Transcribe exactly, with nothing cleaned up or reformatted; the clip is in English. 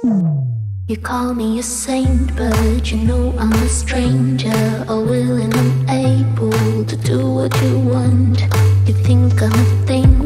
You call me a saint, but you know I'm a stranger, all willing and able to do what you want. You think I'm a thing